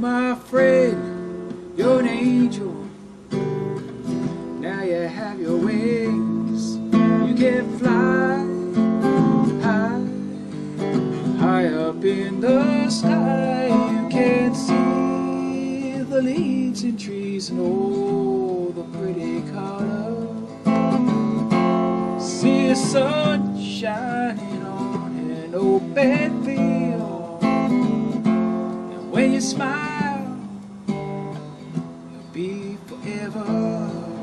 my friend, you're an angel. Now you have your wings. You can fly high, high up in the sky. You can see the leaves and trees and all the pretty colors. See the sun shining on an open field, and when you smile, you'll be forever.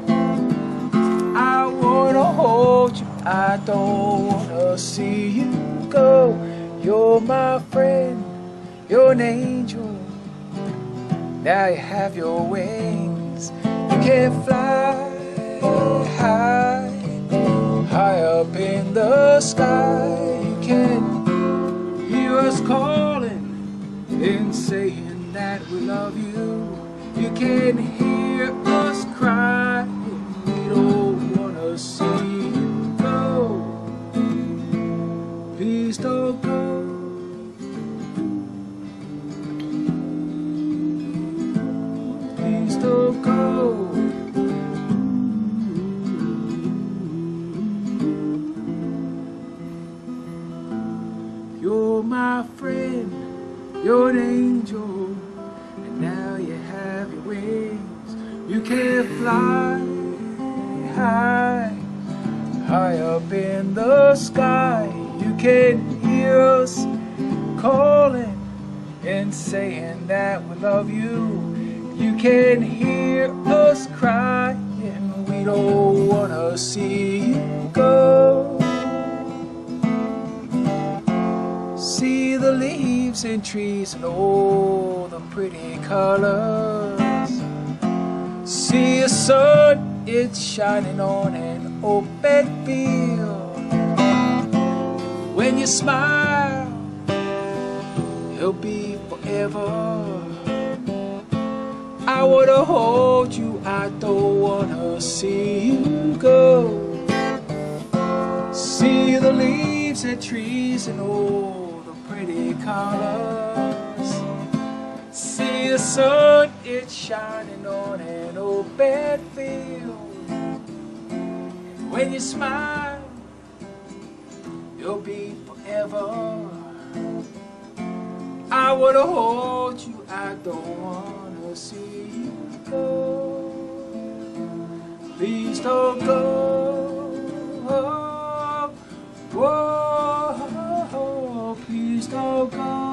I wanna hold you, I don't wanna see you go. You're my friend, you're an angel. Now you have your wings. You can fly high, high up in the sky. You can hear us calling and saying that we love you. You can hear us cry. We don't wanna see you go. Please don't go. Please don't go. You're my friend, you're an angel, and now you have your wings. You can fly high, high up in the sky. You can hear us calling and saying that we love you. You can hear us crying, we don't wanna see you go. See the leaves and trees and all the pretty colors. See the sun, it's shining on an open field. When you smile, it'll be forever. I wanna hold you, I don't wanna see you go. See the leaves and trees and all the pretty colors. See the sun, it's shining on an open field. When you smile, you'll be forever. I wanna hold you, I don't wanna see you go. Please don't go. Whoa, please don't go.